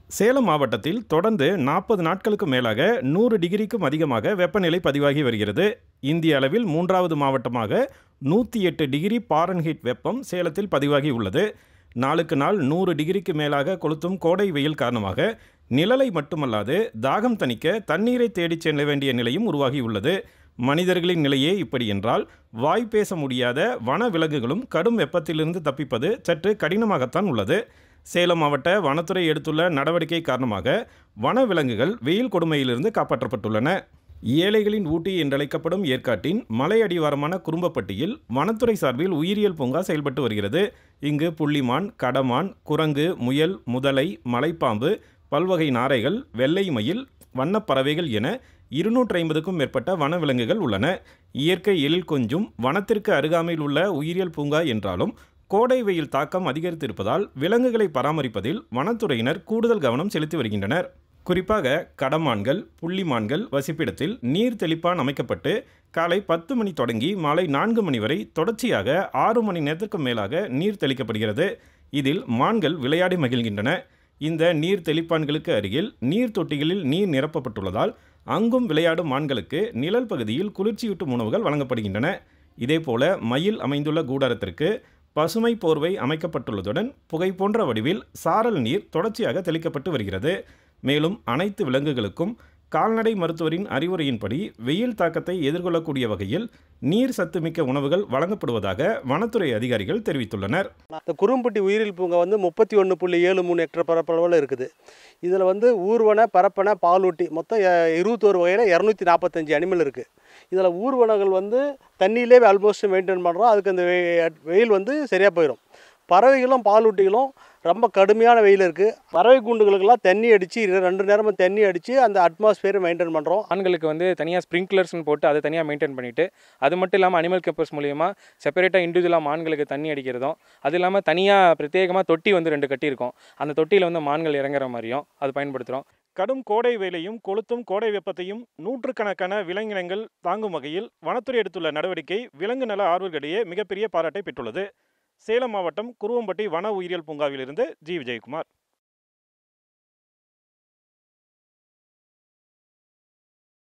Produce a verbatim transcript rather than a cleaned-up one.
சேலம் மாவட்டத்தில் தொடர்ந்து நாற்பது நாட்களுக்கு மேலாக நூறு டிகிரிக்கும் அதிகமாக வெப்பநிலை பதிவாகி வருகிறது. இந்திய அளவில் மூன்றாவது மாவட்டமாக நூற்றி எட்டு டிகிரி பாரன்ஹீட் வெப்பம் சேலத்தில் பதிவாகி உள்ளது. நாளுக்கு நாள் நூறு டிகிரிக்கு மேலாக கொளுத்தும் கோடை வெயில் காரணமாக நிழலை மட்டுமல்லாது தாகம் தணிக்க தண்ணீரை தேடிச் செல்ல வேண்டிய நிலையும் உருவாகியுள்ளது. மனிதர்களின் நிலையே இப்படி என்றால் வாய் பேச முடியாத வன விலங்குகளும் கடும் வெப்பத்திலிருந்து தப்பிப்பது சற்று கடினமாகத்தான் உள்ளது. சேலம் மாவட்ட வனத்துறை எடுத்துள்ள நடவடிக்கை காரணமாக வனவிலங்குகள் வெயில் கொடுமையிலிருந்து காப்பாற்றப்பட்டுள்ளன. ஏழைகளின் ஊட்டி என்றழைக்கப்படும் ஏற்காட்டின் மலை அடிவாரமான குறும்பப்பட்டியில் வனத்துறை சார்பில் உயிரியல் பூங்கா செயல்பட்டு வருகிறது. இங்கு புள்ளிமான், கடமான், குரங்கு, முயல், முதலை, மலைப்பாம்பு, பல்வகை நாரைகள், வெள்ளை மயில், வண்ணப்பறவைகள் என இருநூற்றி ஐம்பதுக்கும் மேற்பட்ட வனவிலங்குகள் உள்ளன. இயற்கை எழில் கொஞ்சும் வனத்திற்கு அருகாமையில் உள்ள உயிரியல் பூங்கா என்றாலும் கோடை வெயில் தாக்கம் அதிகரித்திருப்பதால் விலங்குகளை பராமரிப்பதில் வனத்துறையினர் கூடுதல் கவனம் செலுத்தி வருகின்றனர். குறிப்பாக கடமான்கள், புள்ளிமான்கள் வசிப்பிடத்தில் நீர் தெளிப்பான் அமைக்கப்பட்டு காலை பத்து மணி தொடங்கி மாலை நான்கு மணி வரை தொடர்ச்சியாக ஆறு மணி நேரத்திற்கு மேலாக நீர் தெளிக்கப்படுகிறது. இதில் மான்கள் விளையாடி மகிழ்கின்றன. இந்த நீர் தெளிப்பான்களுக்கு அருகில் நீர் தொட்டிகளில் நீர் நிரப்பப்பட்டுள்ளதால் அங்கும் விளையாடும் மான்களுக்கு நிழல் பகுதியில் குளிர்ச்சியூட்டும் உணவுகள் வழங்கப்படுகின்றன. இதேபோல மயில் அமைந்துள்ள கூடாரத்திற்கு பசுமை போர்வை அமைக்கப்பட்டுள்ளதுடன் புகை போன்ற வடிவில் சாரல் நீர் தொடர்ச்சியாக தெளிக்கப்பட்டு வருகிறது. மேலும் அனைத்து விலங்குகளுக்கும் கால்நடை மருத்துவரின் அறிவுரையின்படி வெயில் தாக்கத்தை எதிர்கொள்ளக்கூடிய வகையில் நீர் சத்துமிக்க உணவுகள் வழங்கப்படுவதாக வனத்துறை அதிகாரிகள் தெரிவித்துள்ளனர். இந்த குறும்பட்டி உயிரியல் பூங்கா வந்து முப்பத்தி ஒன்று புள்ளி ஏழு மூணு ஹெக்டர் பரப்பளவில் இருக்குது. இதில் வந்து ஊர்வன, பரப்பன, பாலூட்டி மொத்தம் இருபத்தோரு வகையில் இரநூத்தி நாற்பத்தஞ்சு அனிமல் இருக்குது. இதில் ஊர்வனங்கள் வந்து தண்ணியிலே ஆல்மோஸ்ட் மெயின்டைன் பண்ணுறோம். அதுக்கு அந்த வெயில் வந்து சரியாக போயிடும். பறவைகளும் பாலூட்டிகளும் ரொம்ப கடுமையான வெயில் இருக்குது. பறவை கூண்டுகளுக்கெல்லாம் தண்ணி அடித்து ரெண்டு நேரமும் தண்ணி அடித்து அந்த அட்மாஸ்பியரை மெயின்டைன் பண்ணுறோம். ஆண்களுக்கு வந்து தனியாக ஸ்ப்ரிங்க்லர்ஸ்னு போட்டு அதை தனியாக மெயின்டைன் பண்ணிவிட்டு, அது மட்டும் இல்லாமல் அனிமல் கேம்பஸ் மூலியமாக செப்பரேட்டாக இண்டிவிஜுவலாக மான்களுக்கு தண்ணி அடிக்கிறதும், அது இல்லாமல் தனியாக பிரத்யேகமாக தொட்டி வந்து ரெண்டு கட்டியிருக்கோம். அந்த தொட்டியில் வந்து மான்கள் இறங்குற மாதிரியும் அது பயன்படுத்துகிறோம். கடும் கோடை வெயிலையும் கொளுத்தும் கோடை வெப்பத்தையும் நூற்றுக்கணக்கான விலங்கினங்கள் தாங்கும் வகையில் வனத்துறை எடுத்துள்ள நடவடிக்கை விலங்கு நல ஆர்வலர்களிடையே மிகப்பெரிய பாராட்டை பெற்றுள்ளது. சேலம் மாவட்டம் குருவம்பட்டி வன உயிரியல் பூங்காவிலிருந்து ஜி விஜயகுமார்.